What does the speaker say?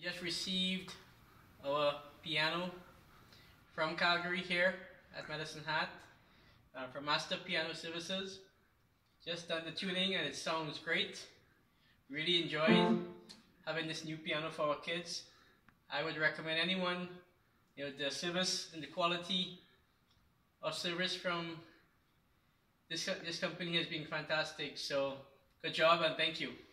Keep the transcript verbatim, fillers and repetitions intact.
Just received our piano from Calgary here at Medicine Hat uh, from Master Piano Services. Just done the tuning and it sounds great. Really enjoyed having this new piano for our kids. I would recommend anyone, you know, the service and the quality of service from this, this company has been fantastic. So good job and thank you.